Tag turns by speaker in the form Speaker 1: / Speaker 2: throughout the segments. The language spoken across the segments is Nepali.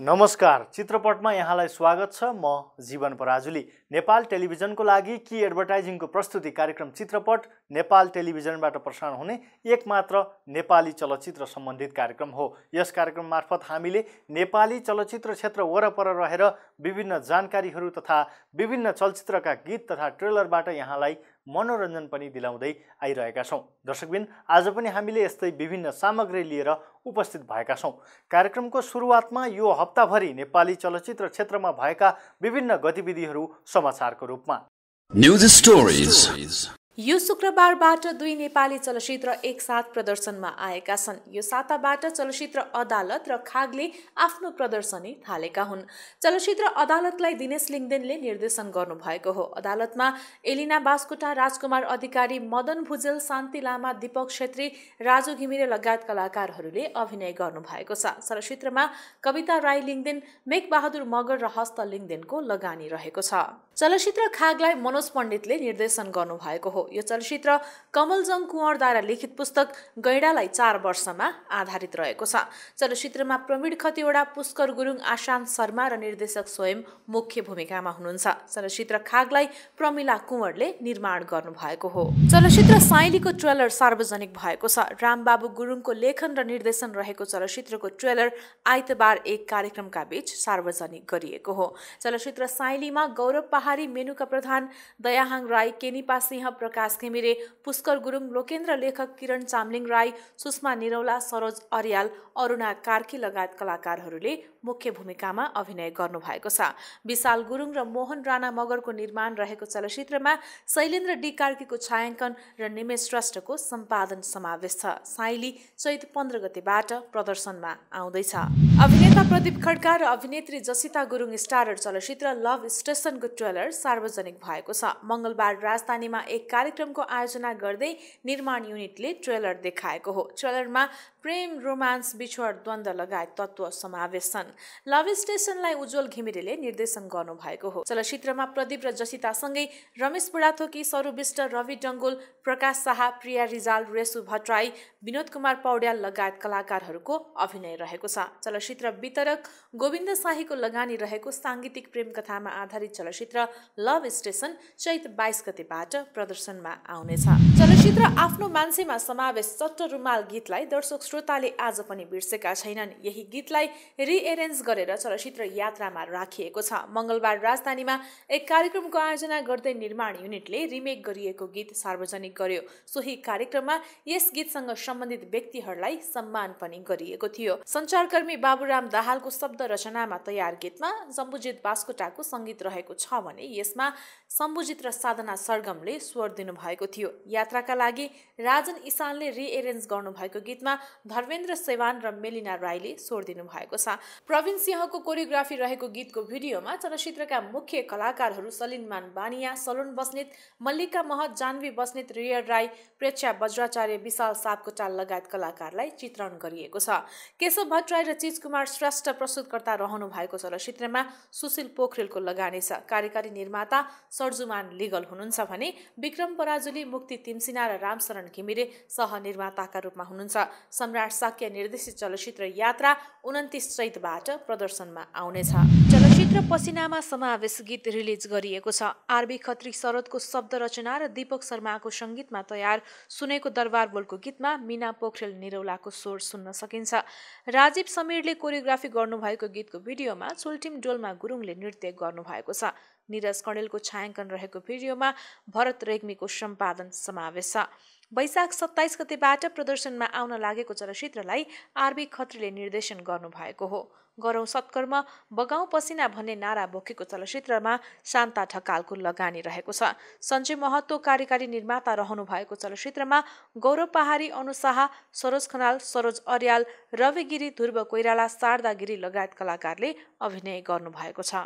Speaker 1: नमस्कार, चित्रपटमा यहाँलाई स्वागत छ। म जीवन पराजुली। नेपाल टेलिभिजनको लागि की एडभर्टाइजिङको प्रस्तुति कार्यक्रम चित्रपट नेपाल टेलिभिजनबाट प्रसारण हुने एकमात्र नेपाली चलचित्र सम्बन्धित कार्यक्रम हो। यस कार्यक्रम मार्फत हामीले नेपाली चलचित्र क्षेत्र वरपर रहेर विभिन्न जानकारीहरू तथा विभिन्न चलचित्रका गीत तथा ट्रेलरबाट यहाँलाई मनोरञ्जन पनि दिलाउँदै आइरहेका छौँ। दर्शकबिन, आज पनि हामीले यस्तै विभिन्न सामग्री लिएर उपस्थित भएका छौँ। कार्यक्रमको सुरुवातमा यो हप्ताभरि नेपाली चलचित्र क्षेत्रमा भएका विभिन्न गतिविधिहरू समाचारको रूपमा।
Speaker 2: News stories.
Speaker 3: यो शुक्रबारबाट 2 नेपाली चलचित्र एकसाथ प्रदर्शनमा आएका छन्। यो साताबाट चलचित्र अदालत र खागले आफ्नो प्रदर्शनी थालेका हुन्। चलचित्र अदालतलाई दिनेश लिङ्गदेनले निर्देशन गर्नुभएको हो। अदालतमा एलिना बास्कोटा, राजकुमार अधिकारी, मदन भुजेल, शान्ति लामा, दीपक छेत्री, राजु घिमिरे लगायत कलाकारहरूले अभिनय गर्नुभएको छ। चलचित्रमा कविता राई लिङ्गदेन, मेघबहादुर मगर र हस्त लिङ्गदेनको लगानी रहेको छ। चलचित्र खागलाई मनोज पण्डितले निर्देशन गर्नुभएको हो। यो चलचित्र कमलजङ कुँवरद्वारा लिखित पुस्तक गैंडालाई 4 वर्षमा आधारित रहेको छ। चलचित्रमा प्रवीण खतिवडा, पुष्कर गुरुङ, आशान्त शर्मा र निर्देशक स्वयं मुख्य भूमिकामा हुनुहुन्छ। चलचित्र खागलाई प्रमिला कुँवरले निर्माण गर्नुभएको हो। चलचित्र साइलीको ट्रेलर सार्वजनिक भएको छ। रामबाबु गुरुङको लेखन र निर्देशन रहेको चलचित्रको ट्रेलर आइतबार एक कार्यक्रमका बीच सार्वजनिक गरिएको हो। चलचित्र साइलीमा गौरव पहाडी, मेनुका प्रधान, दयाहाङ राई, केनिपा सिंह, प्रकाश घिमिरे, पुष्कर गुरुङ, लोकेन्द्र लेखक, किरण चामलिङ राई, सुषमा निरौला, सरोज अर्याल, अरुणा कार्की लगायत कलाकारहरूले मुख्य भूमिकामा अभिनय गर्नुभएको छ। विशाल गुरुङ र मोहन राणा मगरको निर्माण रहेको चलचित्रमा शैलेन्द्र डी कार्कीको छायाङ्कन र निमेश श्रेष्ठको सम्पादन समावेश छ। साइली चैत 15 गतेबाट प्रदर्शनमा आउँदैछ। अभिनेता प्रदीप खड्का र अभिनेत्री जसिता गुरुङ स्टारर चलचित्र लभ स्टेसनको ट्रेलर सार्वजनिक भएको छ। मंगलबार राजधानीमा एक कार्यक्रमको आयोजना गर्दै निर्माण युनिटले ट्रेलर देखाएको हो। ट्रेलरमा प्रेम, रोमान्स, बिछोड, द्वन्द्व लगायत तत्त्व समावेश छन्। लभ स्टेसनलाई उज्जवल घिमिरेले निर्देशन गर्नुभएको हो। चलचित्रमा प्रदीप र जसितासँगै रमेश बुढाथोकी, सरू विष्ट, रवि डङ्गोल, प्रकाश शाह, प्रिया रिजाल, रेसु भट्टराई, विनोद कुमार पौड्याल लगायत कलाकारहरूको अभिनय रहेको छ। चलचित्र वितरक गोविन्द शाहीको लगानी रहेको साङ्गीतिक प्रेम कथामा आधारित चलचित्र लभ स्टेसन चैत 22 गतेबाट प्रदर्शनमा आउनेछ। चलचित्र आफ्नो मान्छेमा समावेश चट्ट रुमाल गीतलाई दर्शक श्रोताले आज पनि बिर्सेका छैनन्। यही गीतलाई रिएरेन्ज गरेर चलचित्र यात्रामा राखिएको छ। मंगलबार राजधानीमा एक कार्यक्रमको आयोजना गर्दै निर्माण युनिटले रिमेक गरिएको गीत सार्वजनिक गर्यो। सोही कार्यक्रममा यस गीतसँग सम्बन्धित व्यक्तिहरूलाई सम्मान पनि गरिएको थियो। सञ्चारकर्मी बाबुराम दाहालको शब्द रचनामा तयार गीतमा शम्भुजित बास्कोटाको सङ्गीत रहेको छ भने यसमा शम्भुजित र साधना सरगमले स्वर दिनुभएको थियो। यात्राका लागि राजन इसानले रिएरेन्ज गर्नुभएको गीतमा धर्मेन्द्र सेवान र मेलिना राईले स्वर दिनुभएको छ। प्रवीण सिंहको कोरियोग्राफी रहेको गीतको भिडियोमा चलचित्रका मुख्य कलाकारहरू सलिनमान बानिया, सलोन बस्नेत, मल्लिका महत, जानवी बस्नेत, रियर राई, प्रेक्षा बज्राचार्य, विशाल सापकोटा लगायत कलाकारलाई चित्रण गरिएको छ। केशव भट्टराई र चिज कुमार श्रेष्ठ प्रस्तुतकर्ता रहनु भएको चलचित्रमा सुशील पोखरेलको लगानी छ। कार्यकारी निर्माता सर्जुमान लिगल हुनुहुन्छ भने विक्रम पराजुली, मुक्ति तिमसिना र रामशरण घिमिरे सहनिर्माताका रूपमा हुनुहुन्छ। सम्राट साक्य निर्देशित चलचित्र यात्रा 29 चैतबाट प्रदर्शनमा आउनेछ। चलचित्र पसिनामा समावेश गीत रिलिज गरिएको छ। आरबी खत्री शरदको शब्द रचना र दीपक शर्माको सङ्गीतमा तयार सुनेको दरबार बोलको गीतमा मीना पोखरेल निरौलाको स्वर सुन्न सकिन्छ। राजीव समीरले कोरियोग्राफी गर्नुभएको गीतको भिडियोमा चुल्टिम डोल्मा गुरुङले नृत्य गर्नुभएको छ। निरज कणेलको छायाङ्कन रहेको भिडियोमा भरत रेग्मीको सम्पादन समावेश छ। वैशाख 27 गतेबाट प्रदर्शनमा आउन लागेको चलचित्रलाई आरबी खत्रीले निर्देशन गर्नुभएको हो। गरौँ सत्कर्म बगाउँ पसिना भन्ने नारा बोकेको चलचित्रमा शान्ता ढकालको लगानी रहेको छ। सञ्जय महतो कार्यकारी निर्माता रहनु भएको चलचित्रमा गौरव पहाडी, अनु शाह, सरोज खनाल, सरोज अर्याल, रवि गिरी, ध्रुव कोइराला, शारदा गिरी लगायत कलाकारले अभिनय गर्नुभएको छ।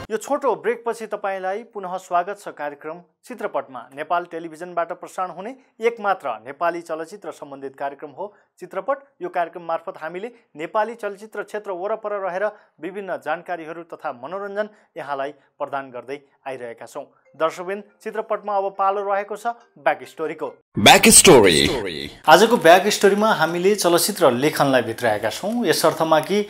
Speaker 1: यो छोटो ब्रेकपछि तपाईलाई पुनः स्वागत छ कार्यक्रम चित्रपटमा। नेपाल टेलिभिजनबाट प्रसारण हुने एकमात्र नेपाली चलचित्र सम्बन्धित कार्यक्रम हो चित्रपट। यो कार्यक्रम मार्फत हामीले नेपाली चलचित्र क्षेत्र वरपर रहेर विभिन्न जानकारीहरू तथा मनोरञ्जन यहाँलाई प्रदान गर्दै आइरहेका छौँ। दर्शकबिन, चित्रपटमा अब पालो रहेको छ ब्याक स्टोरीको।
Speaker 2: Back story.
Speaker 1: आजको ब्याक स्टोरीमा हामीले चलचित्र लेखनलाई भित्राएका छौँ, यस अर्थमा कि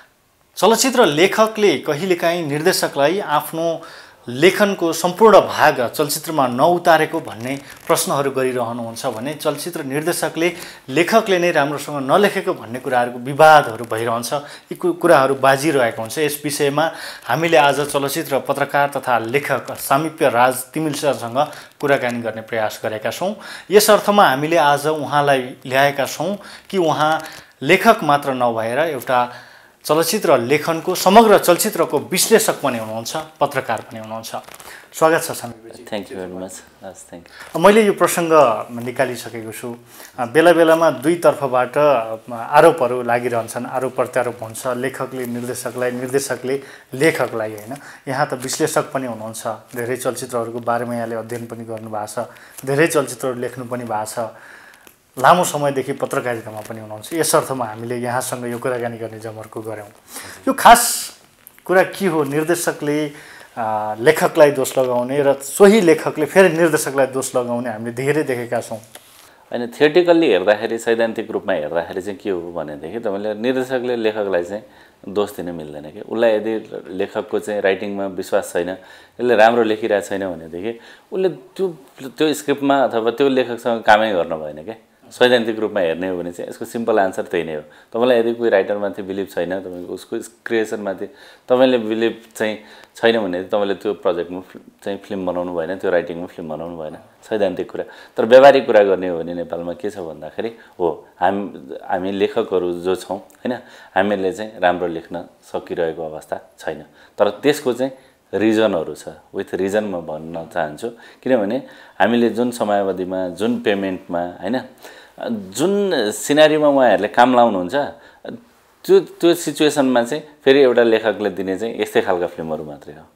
Speaker 1: चलचित्र लेखकले कहिलेकाहीँ निर्देशकलाई आफ्नो लेखनको सम्पूर्ण भाग चलचित्रमा नउतारेको भन्ने प्रश्नहरू गरिरहनुहुन्छ भने चलचित्र निर्देशकले लेखकले नै राम्रोसँग नलेखेको भन्ने कुराहरूको विवादहरू भइरहन्छ, यी कुराहरू बाजिरहेको हुन्छ। यस विषयमा हामीले आज चलचित्र पत्रकार तथा लेखक सामिप्य राज तिमिल सरसँग कुराकानी गर्ने प्रयास गरेका छौँ। यस अर्थमा हामीले आज उहाँलाई ल्याएका छौँ कि उहाँ लेखक मात्र नभएर एउटा चलचित्र लेखनको समग्र चलचित्रको विश्लेषक पनि हुनुहुन्छ, पत्रकार पनि हुनुहुन्छ। स्वागत छ सामिप्यजी।
Speaker 4: Thank you very much. Thank you.
Speaker 1: मैले यो प्रसङ्ग निकालिसकेको छु। बेला बेलामा दुईतर्फबाट आरोपहरू लागिरहन्छन्, आरोप प्रत्यारोप हुन्छ, लेखकले निर्देशकलाई, निर्देशकले लेखकलाई, होइन। यहाँ त विश्लेषक पनि हुनुहुन्छ, धेरै चलचित्रहरूको बारेमा यहाँले अध्ययन पनि गर्नुभएको छ, धेरै चलचित्रहरू लेख्नु पनि भएको छ, लामो समयदेखि पत्रकारितामा पनि हुनुहुन्छ। यस अर्थमा हामीले यहाँसँग यो कुराकानी गर्ने जमर्को गऱ्यौँ। यो खास कुरा के हो, निर्देशकले लेखकलाई दोष लगाउने र सोही लेखकले फेरि निर्देशकलाई दोष लगाउने हामीले धेरै देखेका छौँ।
Speaker 4: होइन, थिएटिकल्ली हेर्दाखेरि, सैद्धान्तिक रूपमा हेर्दाखेरि चाहिँ के हो भनेदेखि तपाईँले निर्देशकले लेखकलाई चाहिँ दोष दिन मिल्दैन कि। उसलाई यदि लेखकको चाहिँ राइटिङमा विश्वास छैन, यसले राम्रो लेखिरहेको छैन भनेदेखि उसले त्यो स्क्रिप्टमा अथवा त्यो लेखकसँग कामै गर्नु भएन क्या। सैद्धान्तिक रूपमा हेर्ने हो भने चाहिँ यसको सिम्पल आन्सर त्यही नै हो। तपाईँलाई यदि कोही राइटरमाथि बिलिभ छैन, तपाईँको उसको क्रिएसनमाथि तपाईँले बिलिभ चाहिँ छैन भने तपाईँले त्यो प्रोजेक्टमा चाहिँ फिल्म बनाउनु भएन, त्यो राइटिङमा फिल्म बनाउनु भएन, सैद्धान्तिक कुरा। तर व्यावहारिक कुरा गर्ने हो भने नेपालमा के छ भन्दाखेरि हो हामी लेखकहरू जो छौँ, होइन, हामीले चाहिँ राम्रो लेख्न सकिरहेको अवस्था छैन। तर त्यसको चाहिँ रिजनहरू छ। विथ रिजन म भन्न चाहन्छु, किनभने हामीले जुन समयावधिमा, जुन पेमेन्टमा, होइन, जुन सिनारीमा उहाँहरूले काम लाउनुहुन्छ, त्यो सिचुएसनमा चाहिँ फेरि एउटा लेखकले दिने चाहिँ यस्तै खालका फिल्महरू मात्रै हो।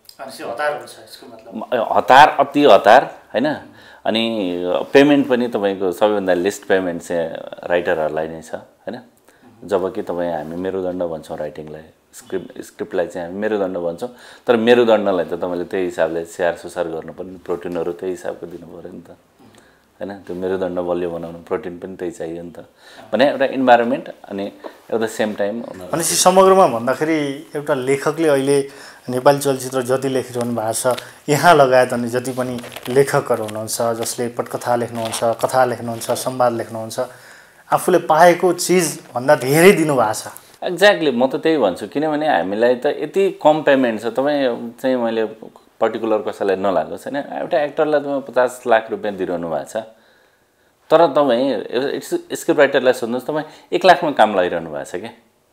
Speaker 4: हतार, अति हतार, होइन। अनि पेमेन्ट पनि तपाईँको सबैभन्दा लिस्ट पेमेन्ट चाहिँ राइटरहरूलाई नै छ, होइन। जबकि हामी मेरुदण्ड भन्छौँ राइटिङलाई, स्क्रिप्टलाई चाहिँ हामी मेरुदण्ड भन्छौँ। तर मेरुदण्डलाई त तपाईँले त्यही हिसाबले स्याहार सुसार गर्नुपर्ने, प्रोटिनहरू त्यही हिसाबको दिनु पऱ्यो नि त, होइन। त्यो मेरुदण्ड बलियो बनाउनु प्रोटिन पनि त्यही चाहियो नि त, भने एउटा इन्भाइरोमेन्ट। अनि एट द सेम टाइम
Speaker 1: भनेपछि समग्रमा भन्दाखेरि एउटा लेखकले अहिले नेपाली चलचित्र जति लेखिरहनु भएको छ, यहाँ लगायत अनि जति पनि लेखकहरू हुनुहुन्छ जसले पटकथा लेख्नुहुन्छ, कथा लेख्नुहुन्छ, संवाद लेख्नुहुन्छ, आफूले पाएको चिजभन्दा धेरै दिनुभएको छ।
Speaker 4: एक्ज्याक्टली, म त त्यही भन्छु। किनभने हामीलाई त यति कम पेमेन्ट छ। तपाईँ चाहिँ, मैले पर्टिकुलर कसैलाई नलागोस्, होइन, एउटा एक्टरलाई तपाईँ 50 लाख रुपियाँ दिइरहनु भएको छ। तर तपाईँ स्क्रिप्ट राइटरलाई सोध्नुहोस्, तपाईँ 1 लाखमा काम लगाइरहनु भएको छ क्या।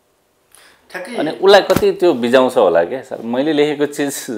Speaker 4: अनि उसलाई कति त्यो बिजाउँछ होला क्या। सर, मैले लेखेको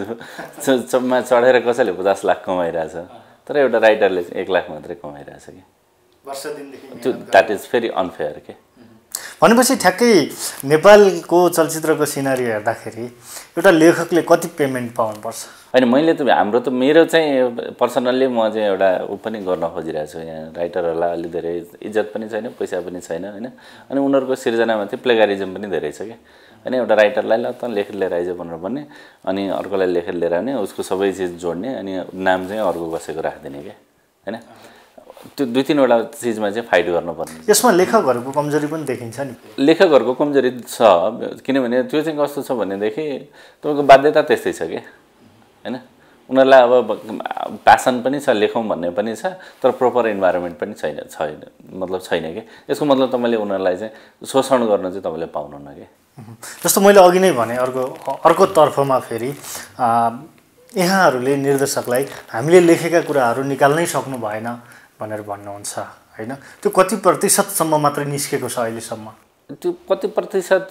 Speaker 4: चिजमा चढेर कसैले 50 लाख कमाइरहेछ, तर एउटा राइटरले 1 लाख मात्रै कमाइरहेछ कि। त्यो द्याट इज भेरी अनफेयर के।
Speaker 1: भनेपछि ठ्याक्कै नेपालको चलचित्रको सिनारी हेर्दाखेरि एउटा लेखकले कति पेमेन्ट पाउनुपर्छ?
Speaker 4: होइन, मैले त मेरो चाहिँ पर्सनल्ली म चाहिँ एउटा पनि गर्न खोजिरहेको छु। यहाँ राइटरहरूलाई अलि धेरै इज्जत पनि छैन, पैसा पनि छैन, होइन। अनि उनीहरूको सिर्जनामाथि प्लेगारिजम पनि धेरै छ क्या, होइन। एउटा राइटरलाई ल त लेखेर लिएर आइज भनेर भन्ने, अनि अर्कोलाई लेखेर लिएर आउने, उसको सबै चिज जोड्ने, अनि नाम चाहिँ अर्को कसैको राखिदिने क्या, होइन। त्यो 2-3वटा चिजमा चाहिँ फाइट गर्नुपर्ने।
Speaker 1: यसमा लेखकहरूको कमजोरी पनि देखिन्छ नि।
Speaker 4: लेखकहरूको कमजोरी छ, किनभने त्यो चाहिँ कस्तो छ भनेदेखि तपाईँको बाध्यता त्यस्तै छ क्या, होइन। उनीहरूलाई अब प्यासन पनि छ, लेखौँ भन्ने पनि छ, तर प्रोपर इन्भाइरोमेन्ट पनि छैन छैन कि। यसको मतलब तपाईँले उनीहरूलाई चाहिँ शोषण गर्न चाहिँ तपाईँले पाउनुहुन्न कि।
Speaker 1: जस्तो मैले अघि नै भने, अर्को तर्फमा फेरि यहाँहरूले निर्देशकलाई हामीले लेखेका कुराहरू निकाल्नै सक्नु भएन भनेर भन्नुहुन्छ, होइन। त्यो कति प्रतिशतसम्म मात्रै निस्केको छ अहिलेसम्म?
Speaker 4: त्यो कति प्रतिशत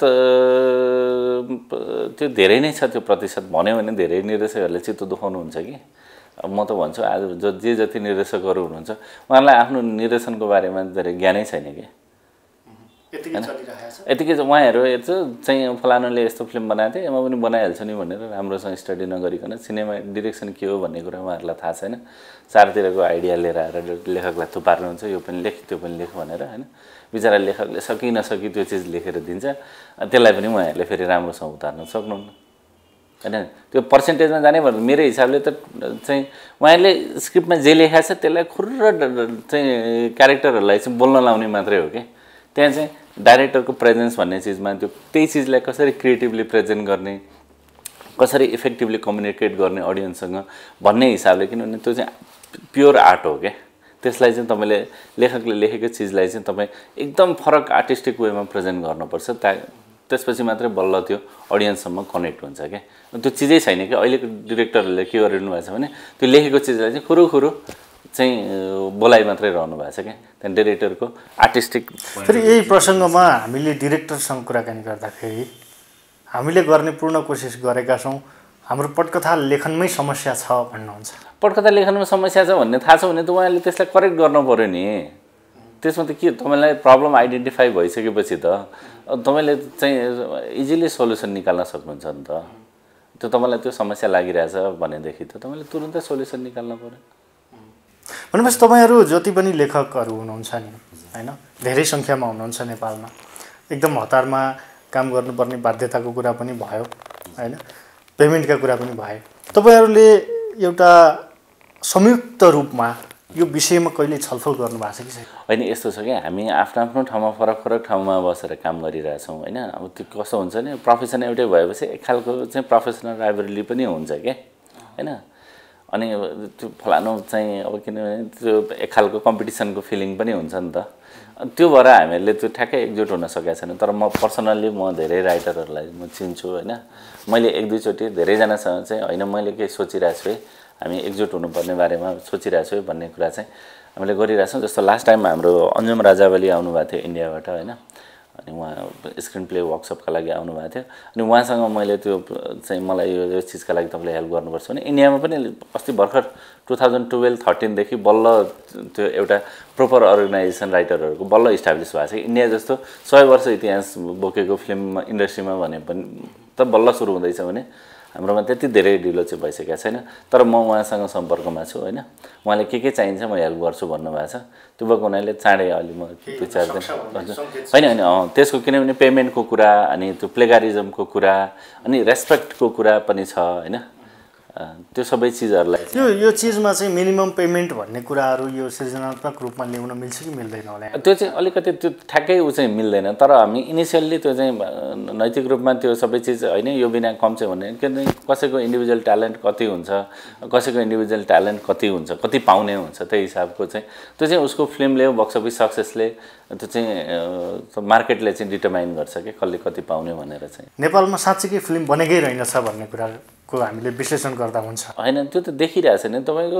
Speaker 4: त्यो धेरै नै छ। त्यो प्रतिशत भन्यो भने धेरै निर्देशकहरूले चित्त दुखाउनुहुन्छ कि। म त भन्छु आज जे जति निर्देशकहरू हुनुहुन्छ उहाँलाई आफ्नो निर्देशनको बारेमा धेरै ज्ञानै छैन कि। यतिकै उहाँहरू चाहिँ फलानुले यस्तो फिल्म बनाएको थिएँ म पनि बनाइहाल्छु नि भनेर राम्रोसँग स्टडी नगरिकन सिनेमा डिरेक्सन के हो भन्ने कुरा उहाँहरूलाई थाहा छैन चारतिरको आइडिया लिएर आएर लेखकलाई थुपार्नुहुन्छ यो पनि लेख त्यो पनि लेख भनेर होइन बिचरा लेखकले सकि नसकि त्यो चिज लेखेर दिन्छ त्यसलाई पनि उहाँहरूले फेरि राम्रोसँग उतार्न सक्नुहुन्न होइन त्यो पर्सेन्टेजमा जाने भन्दा मेरो हिसाबले त चाहिँ उहाँहरूले स्क्रिप्टमा जे लेखाएको छ त्यसलाई खुर्र चाहिँ क्यारेक्टरहरूलाई चाहिँ बोल्न लाउने मात्रै हो कि त्यहाँ चाहिँ डाइरेक्टरको प्रेजेन्स भन्ने चिजमा त्यो त्यही चिजलाई कसरी क्रिएटिभली प्रेजेन्ट गर्ने कसरी इफेक्टिभली कम्युनिकेट गर्ने अडियन्ससँग भन्ने हिसाबले किनभने त्यो चाहिँ प्योर आर्ट हो क्या त्यसलाई चाहिँ तपाईँले लेखकले लेखेको चिजलाई चाहिँ तपाईँ एकदम फरक आर्टिस्टिक वेमा प्रेजेन्ट गर्नुपर्छ त्यसपछि मात्रै बल्ल त्यो अडियन्ससम्म कनेक्ट हुन्छ क्या त्यो चिजै छैन कि अहिलेको डिरेक्टरहरूले के गरिरहनु भएको छ भने त्यो लेखेको चिजलाई चाहिँ खुरुखुरु चाहिँ बोलाइ मात्रै रहनु भएको छ क्या त्यहाँ डिरेक्टरको आर्टिस्टिक
Speaker 1: फेरि यही प्रसङ्गमा हामीले डिरेक्टरसँग कुराकानी गर्दाखेरि हामीले गर्ने पूर्ण कोसिस गरेका छौँ हाम्रो पटकथा लेखनमै समस्या छ भन्नुहुन्छ
Speaker 4: पटकथा लेखनमा समस्या छ भन्ने थाहा छ भने त उहाँले त्यसलाई करेक्ट गर्नु पर्यो नि त्यसमा त के तपाईँलाई प्रब्लम आइडेन्टिफाई भइसकेपछि त तपाईँले चाहिँ इजिली सोल्युसन निकाल्न सक्नुहुन्छ नि त त्यो तपाईँलाई त्यो समस्या लागिरहेछ भनेदेखि त तपाईँले तुरुन्तै सोल्युसन निकाल्न पर्यो
Speaker 1: भनेपछि तपाईँहरू जति पनि लेखकहरू हुनुहुन्छ नि होइन धेरै सङ्ख्यामा हुनुहुन्छ नेपालमा एकदम हतारमा काम गर्नुपर्ने बाध्यताको कुरा पनि भयो होइन पेमेन्टका कुरा पनि भयो तपाईँहरूले एउटा संयुक्त रूपमा यो विषयमा कहिले छलफल गर्नु भएको छ कि छैन
Speaker 4: होइन यस्तो छ कि हामी आफ्नो आफ्नो ठाउँमा फरक फरक ठाउँमा बसेर काम गरिरहेछौँ होइन अब त्यो कस्तो हुन्छ नि प्रोफेसन एउटै भएपछि एक खालको चाहिँ प्रोफेसनल राइभरली पनि हुन्छ क्या होइन अनि त्यो फलानु चाहिँ अब किनभने त्यो एक खालको कम्पिटिसनको फिलिङ पनि हुन्छ नि त त्यो भएर हामीहरूले त्यो ठ्याक्कै एकजुट हुन सकेको छैन तर म पर्सनल्ली म धेरै राइटरहरूलाई म चिन्छु होइन मैले एक दुईचोटि धेरैजनासँग चाहिँ होइन मैले के सोचिरहेको छु है हामी एकजुट हुनुपर्ने बारेमा सोचिरहेको छु भन्ने कुरा चाहिँ हामीले गरिरहेछौँ जस्तो लास्ट टाइम हाम्रो अन्जुम राजावली आउनुभएको थियो इन्डियाबाट होइन अनि उहाँ स्क्रिन प्ले वर्कसपका लागि आउनुभएको थियो अनि उहाँसँग मैले त्यो चाहिँ मलाई यो चिजका लागि तपाईँले हेल्प गर्नुपर्छ भने इन्डियामा पनि अस्ति भर्खर 2012-13देखि बल्ल त्यो एउटा प्रोपर अर्गनाइजेसन राइटरहरूको बल्ल इस्टाब्लिस भएको छ इन्डिया जस्तो 100 वर्ष इतिहास बोकेको फिल्म इन्डस्ट्रीमा भने पनि त बल्ल सुरु हुँदैछ भने हाम्रोमा त्यति धेरै ढिलो चाहिँ भइसकेको छैन तर म उहाँसँग सम्पर्कमा छु होइन उहाँले के चाहिन्छ म हेल्प गर्छु भन्नुभएको छ त्यो भएको हुनाले चाँडै अलि म 2-4 दिन होइन होइन त्यसको किनभने पेमेन्टको कुरा अनि त्यो प्लेगारिजमको कुरा अनि रेस्पेक्टको कुरा पनि छ होइन त्यो सबै चिजहरूलाई
Speaker 1: यो चिजमा चाहिँ मिनिमम पेमेन्ट भन्ने कुराहरू यो सृजनात्मक रूपमा ल्याउन मिल्छ कि मिल्दैन होला
Speaker 4: त्यो चाहिँ अलिकति त्यो ठ्याक्कै ऊ चाहिँ मिल्दैन तर हामी इनिसियल्ली त्यो चाहिँ नैतिक रूपमा त्यो सबै चिज होइन यो बिना कम चाहिँ भन्ने किनभने कसैको इन्डिभिजुअल ट्यालेन्ट कति हुन्छ कसैको इन्डिभिजुअल ट्यालेन्ट कति हुन्छ कति पाउने हुन्छ त्यही हिसाबको चाहिँ त्यो चाहिँ उसको फिल्मले बक्स अफिस सक्सेसले त्यो चाहिँ मार्केटले चाहिँ डिटरमाइन गर्छ कि कसले कति पाउने भनेर चाहिँ
Speaker 1: नेपालमा साँच्चीकै फिल्म बनेकै रहेनछ भन्ने कुराको हामीले विश्लेषण गर्दा हुन्छ
Speaker 4: होइन त्यो त देखिरहेको छ नि तपाईँको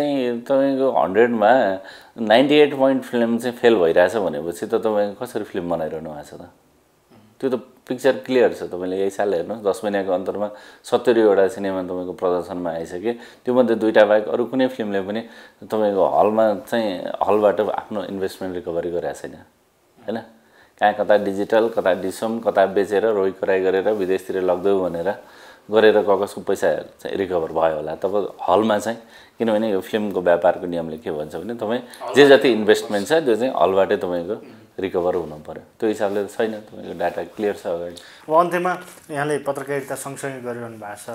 Speaker 4: 100मा 98 पोइन्ट फिल्म चाहिँ फेल भइरहेछ भनेपछि त तपाईँ कसरी फिल्म बनाइरहनु भएको छ त त्यो त पिक्चर क्लियर छ तपाईँले यही साल हेर्नुहोस् 10 महिनाको अन्तरमा 70वटा सिनेमा तपाईँको प्रदर्शनमा आइसक्यो त्योमध्ये 2टा बाहेक अरू कुनै फिल्मले पनि तपाईँको हलमा चाहिँ हलबाट आफ्नो इन्भेस्टमेन्ट रिकभरी गरेको छैन होइन कहाँ कता डिजिटल कता डिसम कता बेचेर रोइ कराई गरेर विदेशतिर लग्दै भनेर गरेर कसको पैसा चाहिँ रिकभर भयो होला तब हलमा चाहिँ किनभने यो फिल्मको व्यापारको नियमले के भन्छ भने तपाईँ जे जति इन्भेस्टमेन्ट छ त्यो चाहिँ हलबाटै तपाईँको रिकभर हुनु पर्यो त्यो हिसाबले छैन तपाईँको डाटा क्लियर छ अगाडि
Speaker 1: अब अन्त्यमा यहाँले पत्रकारिता सँगसँगै गरिरहनु भएको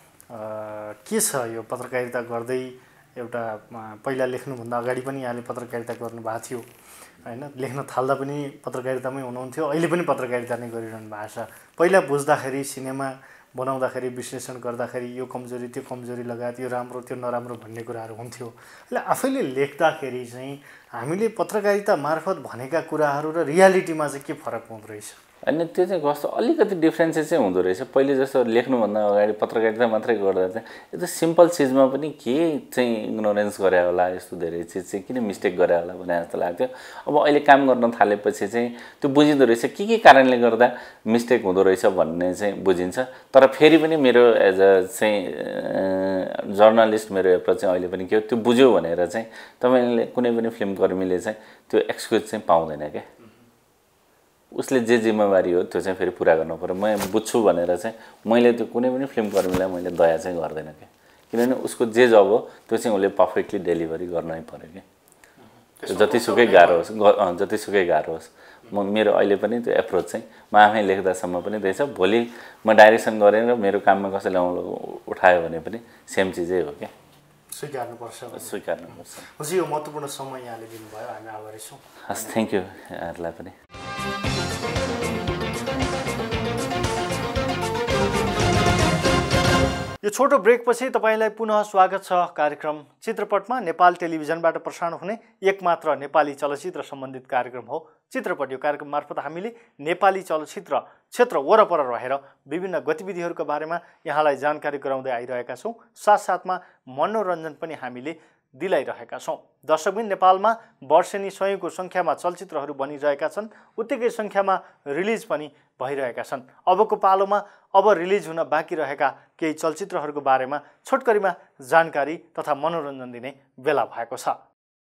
Speaker 1: छ के छ यो पत्रकारिता गर्दै एउटा पहिला लेख्नुभन्दा अगाडि पनि यहाँले पत्रकारिता गर्नुभएको थियो होइन लेख्न थाल्दा पनि पत्रकारितामै हुनुहुन्थ्यो अहिले पनि पत्रकारिता नै गरिरहनु भएको छ पहिला बुझ्दाखेरि सिनेमा बनाउँदाखेरि विश्लेषण गर्दाखेरि यो कमजोरी त्यो कमजोरी लगायत यो राम्रो त्यो नराम्रो भन्ने कुराहरू हुन्थ्यो अहिले आफैले लेख्दाखेरि चाहिँ हामीले पत्रकारिता मार्फत भनेका कुराहरू र रियालिटीमा चाहिँ के फरक हुँदो रहेछ
Speaker 4: अनि त्यो चाहिँ कस्तो अलिकति डिफ्रेन्सेस चाहिँ हुँदो रहेछ पहिले जस्तो लेख्नुभन्दा अगाडि पत्रकारिता मात्रै गर्दा चाहिँ यस्तो सिम्पल चिजमा पनि के चाहिँ इग्नोरेन्स गरे होला यस्तो धेरै चिज चाहिँ किन मिस्टेक गरे होला भने जस्तो लाग्थ्यो अब अहिले काम गर्न थालेपछि चाहिँ त्यो बुझिँदो रहेछ के कारणले गर्दा मिस्टेक हुँदो रहेछ भन्ने चाहिँ बुझिन्छ तर फेरि पनि मेरो एज अ चाहिँ जर्नलिस्ट मेरो एप्रोच चाहिँ अहिले पनि के हो त्यो बुझ्यो भनेर चाहिँ तपाईँले कुनै पनि फिल्मकर्मीले चाहिँ त्यो एक्सक्युज चाहिँ पाउँदैन क्या उसले जे जिम्मेवारी हो त्यो चाहिँ फेरि पुरा गर्नु पर्यो। म बुझ्छु भनेर चाहिँ मैले त्यो कुनै पनि फिल्म कर्मीलाई मैले दया चाहिँ गर्दैन के, किनभने उसको जे जब हो त्यो चाहिँ उसले पर्फेक्टली डेलिभरी गर्नै पर्यो कि, जतिसुकै गाह्रो होस् जतिसुकै गाह्रो होस्। मेरो अहिले पनि त्यो एप्रोच चाहिँ म आफै लेख्दासम्म पनि त्यही छ। भोलि म डाइरेक्सन गरेर मेरो काममा कसैले उठायो भने पनि सेम चिजै हो क्या,
Speaker 1: स्वीकार्नुपर्छ।
Speaker 4: हजुर
Speaker 1: यो महत्त्वपूर्ण समय यहाँले दिनुभयो, हामी आभारी छौँ।
Speaker 4: हस्, थ्याङ्क यू यहाँहरूलाई पनि।
Speaker 1: यो छोटो ब्रेकपछि तपाईँलाई पुनः स्वागत छ कार्यक्रम चित्रपटमा। नेपाल टेलिभिजनबाट प्रसारण हुने एकमात्र नेपाली चलचित्र सम्बन्धित कार्यक्रम हो चित्रपट। यो कार्यक्रम मार्फत हामीले नेपाली चलचित्र क्षेत्र वरपर रहेर विभिन्न गतिविधिहरूका बारेमा यहाँलाई जानकारी गराउँदै आइरहेका छौँ। साथसाथमा मनोरञ्जन पनि हामीले दिलाइरहेका छौँ। दर्शकबिन, नेपालमा वर्षेनी 100को सङ्ख्यामा चलचित्रहरू बनिरहेका छन्, उत्तिकै सङ्ख्यामा रिलिज पनि भइरहेका छन्। अबको पालोमा अब रिलिज हुन बाँकी रहेका केही चलचित्रहरूको बारेमा छोटकरीमा जानकारी तथा मनोरञ्जन दिने बेला भएको छ।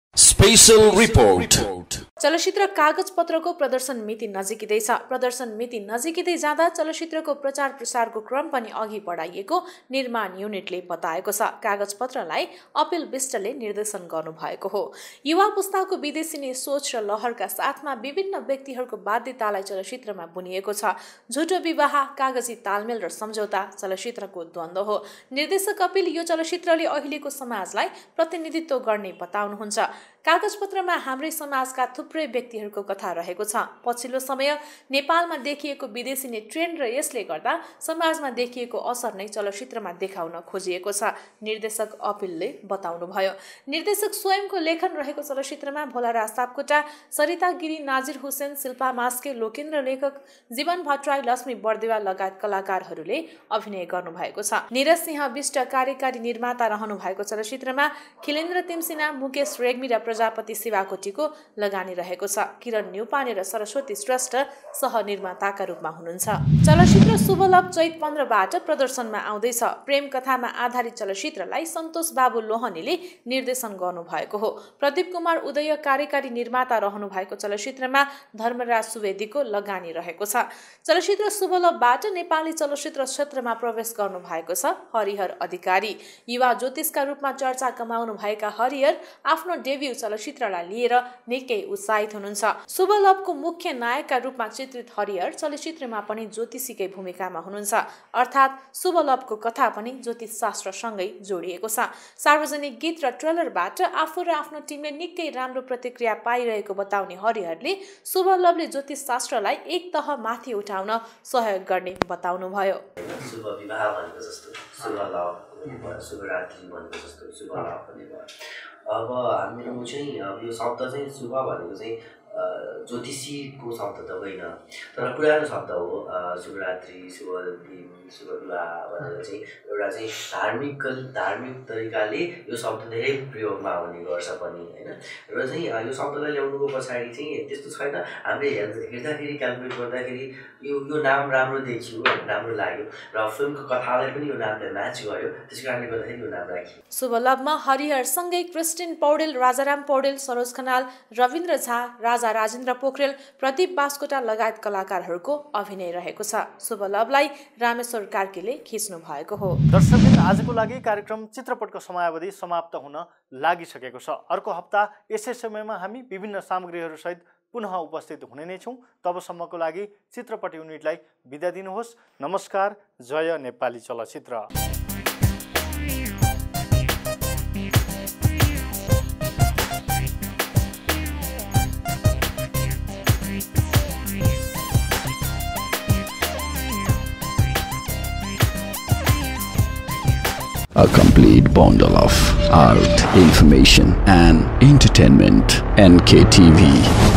Speaker 2: Special report.
Speaker 3: चलचित्र कागजपत्रको प्रदर्शन मिति नजिकिँदैछ। प्रदर्शन मिति नजिकिँदै जाँदा चलचित्रको प्रचार प्रसारको क्रम पनि अघि बढाइएको निर्माण युनिटले बताएको छ। कागजपत्रलाई अपिल विष्टले निर्देशन गर्नुभएको हो। युवा पुस्ताको विदेशी सोच र लहरका साथमा विभिन्न व्यक्तिहरूको बाध्यतालाई चलचित्रमा बुनिएको छ। झुटो विवाह, कागजी तालमेल र सम्झौता चलचित्रको द्वन्द्व हो। निर्देशक अपिल यो चलचित्रले अहिलेको समाजलाई प्रतिनिधित्व गर्ने बताउनुहुन्छ। कागजपत्रमा हाम्रै समाजका थुप्रै व्यक्तिहरूको कथा रहेको छ। पछिल्लो समय नेपालमा देखिएको विदेशी ट्रेन्ड र यसले गर्दा समाजमा देखिएको असर नै चलचित्रमा देखाउन खोजिएको छ, निर्देशक अपिलले बताउनुभयो। निर्देशक स्वयंको लेखन रहेको चलचित्रमा भोलाराज सापकोटा, सरिता गिरी, नाजिर हुसेन, शिल्पा मास्के, लोकेन्द्र लेखक, जीवन भट्टराई, लक्ष्मी बर्देवा लगायत कलाकारहरूले अभिनय गर्नुभएको छ। निरज सिंह विष्ट कार्यकारी निर्माता रहनु भएको चलचित्रमा खिलेन्द्र तिमसिना, मुकेश रेग्मी र प्रजापति शिवाकोटीको लगानी रहेको छ। किरण न्युपाने र सरस्वती श्रेष्ठ सहनिर्माताका रूपमा हुनुहुन्छ। चलचित्र शुभलभ चैत 15बाट प्रदर्शनमा आउँदैछ। प्रेम कथामा आधारित चलचित्रलाई सन्तोष बाबु लोहनीले निर्देशन गर्नुभएको हो। प्रदीप कुमार उदय कार्यकारी निर्माता रहनु भएको चलचित्रमा धर्मराज सुवेदीको लगानी रहेको छ। चलचित्र शुभलभबाट नेपाली चलचित्र क्षेत्रमा प्रवेश गर्नु भएको छ हरिहर अधिकारी। युवा ज्योतिषका रूपमा चर्चा कमाउनु भएका हरिहर आफ्नो डेब्यू चलचित्रलाई लिएर निकै उत्साहित हुनुहुन्छ। शुभलभको मुख्य नायकका रूपमा चित्रित हरिहर चलचित्रमा पनि ज्योतिषीकै भूमिकामा हुनुहुन्छ। अर्थात् शुभलभको कथा पनि ज्योतिष शास्त्रसँगै जोडिएको छ। सार्वजनिक गीत र ट्रेलरबाट आफू र आफ्नो टिमले निकै राम्रो प्रतिक्रिया पाइरहेको बताउने हरिहरले शुभलभले ज्योतिष शास्त्रलाई एक तह माथि उठाउन सहयोग गर्ने बताउनुभयो।
Speaker 5: शुभ विवाह भनेको जस्तो, शुभ लभ, शुभरात्रि भनेको जस्तो शुभ लभ पनि भयो। अब हाम्रो चाहिँ यो शब्द चाहिँ शुभ भनेको चाहिँ ज्योतिषीको शब्द त होइन, तर पुरानो शब्द हो। शुभरात्रि, शुभ दिन, शुभ विवाह भनेर चाहिँ एउटा चाहिँ धार्मिक तरिकाले यो शब्द धेरै प्रयोगमा आउने गर्छ पनि होइन। र चाहिँ यो शब्दलाई ल्याउनुको पछाडि चाहिँ त्यस्तो छैन। हामीले हेर्दाखेरि क्यालकुलेट गर्दाखेरि यो नाम राम्रो देखियो, राम्रो लाग्यो र फिल्मको कथालाई पनि यो नामले म्याच गर्यो, त्यस कारणले गर्दाखेरि यो नाम राखियो।
Speaker 3: शुभलभमा हरिहरसँगै क्रिस्टिन पौडेल, राजाराम पौडेल, सरोज खनाल, रविन्द्र झा, राजा राजेन्द्र पोखरेल, प्रदीप बास्कोटा लगायत कलाकारहरूको अभिनय रहेको छ। शुभलभलाई रामेश्वर कार्कीले खिच्नु भएको हो।
Speaker 1: दर्शकबिन, आजको लागि कार्यक्रम चित्रपटको समयावधि समाप्त हुन लागिसकेको छ। अर्को हप्ता यसै समयमा हामी विभिन्न सामग्रीहरूसहित पुनः उपस्थित हुने नै छौँ। तबसम्मको लागि चित्रपट युनिटलाई बिदा दिनुहोस्। नमस्कार। जय नेपाली चलचित्र।
Speaker 2: A complete bundle of art, information and entertainment. NKTV.